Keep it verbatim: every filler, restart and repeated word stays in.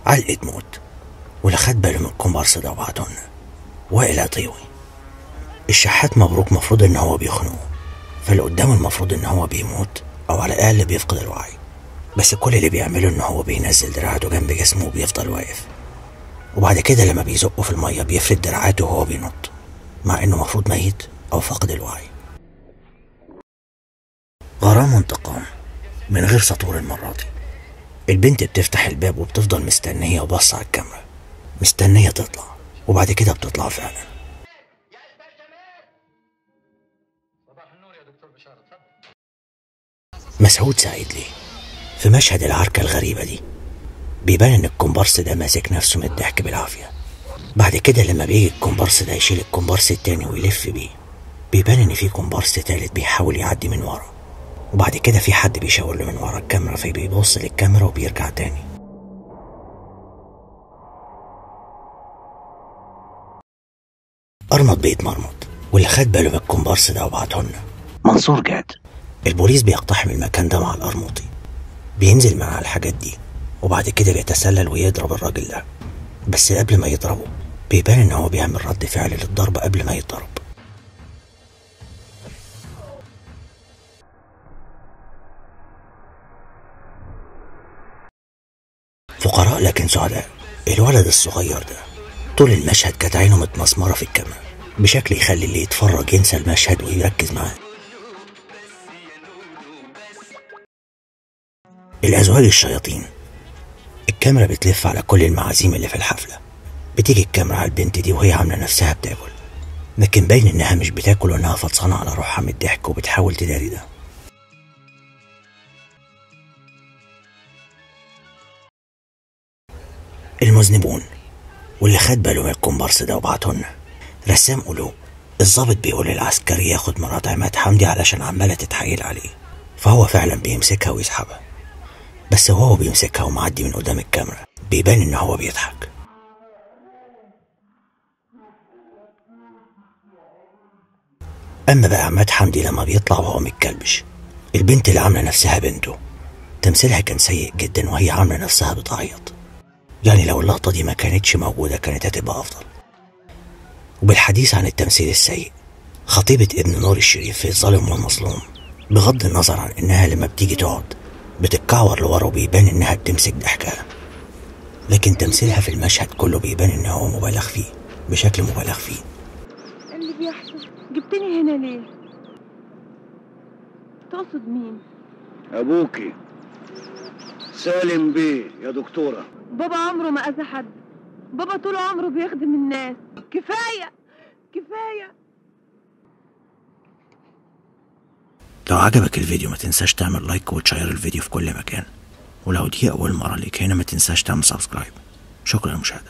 علقة موت. واللي خد باله من الكومبارس ده وبعتهن وائل عطيوي. الشحات مبروك مفروض ان هو بيخنقه، فاللي قدامه المفروض ان هو بيموت او على الاقل بيفقد الوعي، بس كل اللي بيعمله ان هو بينزل دراعاته جنب جسمه وبيفضل واقف، وبعد كده لما بيزقه في الميه بيفرد دراعاته وهو بينط، مع انه مفروض ميت او فاقد الوعي. غرام وانتقام من غير سطور المرة دي. البنت بتفتح الباب وبتفضل مستنية وبص على الكاميرا، مستنية تطلع، وبعد كده بتطلع فعلا. مسعود سعيد ليه في مشهد العركة الغريبة دي بيبان ان الكومبارس ده ماسك نفسه من الضحك بالعافية. بعد كده لما بيجي الكومبارس ده يشيل الكومبارس التاني ويلف بيه، بيبان ان في كومبارس تالت بيحاول يعدي من ورا، وبعد كده في حد بيشاور له من ورا الكاميرا، فبيبص للكاميرا وبيرجع تاني. أرمط بيتمرمط، واللي خد باله من الكومبارس ده وبعتهن منصور جاد. البوليس بيقتحم المكان ده مع الأرموطي، بينزل معاه الحاجات دي، وبعد كده بيتسلل ويضرب الراجل ده، بس قبل ما يضربه بيبان ان هو بيعمل رد فعل للضرب قبل ما يضرب. فقراء لكن سعداء. الولد الصغير ده طول المشهد كانت عينه متمسمرة في الكاميرا بشكل يخلي اللي يتفرج ينسى المشهد ويركز معاه. الأزواج الشياطين. الكاميرا بتلف على كل المعازيم اللي في الحفلة، بتيجي الكاميرا على البنت دي وهي عاملة نفسها بتاكل، لكن باين انها مش بتاكل وانها فطسانة على روحها من الضحك وبتحاول تداري ده. المذنبون. واللي خد باله من الكومبارس ده وبعتهن رسام قلوب. الضابط بيقول للعسكري ياخد مرات عماد حمدي علشان عمالة تتحايل عليه، فهو فعلا بيمسكها ويسحبها، بس وهو بيمسكها ومعدي من قدام الكاميرا بيبان ان هو بيضحك. اما بقى عماد حمدي لما بيطلع وهو متكلبش، البنت اللي عامله نفسها بنته تمثيلها كان سيء جدا وهي عامله نفسها بتعيط، يعني لو اللقطه دي ما كانتش موجوده كانت هتبقى افضل. وبالحديث عن التمثيل السيء، خطيبة ابن نور الشريف في الظالم والمظلوم، بغض النظر عن انها لما بتيجي تقعد بتتكعور لورا وبيبان انها بتمسك ضحكها، لكن تمثيلها في المشهد كله بيبان ان هو مبالغ فيه بشكل مبالغ فيه. اللي بيحصل جبتني هنا ليه؟ تقصد مين؟ ابوكي سالم بيه يا دكتورة. بابا عمره ما اذى حد، بابا طول عمره بيخدم الناس. كفاية كفاية. لو عجبك الفيديو ما تنساش تعمل لايك وتشير الفيديو في كل مكان، ولو دي اول مرة ليك هنا ما تنساش تعمل سبسكرايب. شكرا للمشاهدة.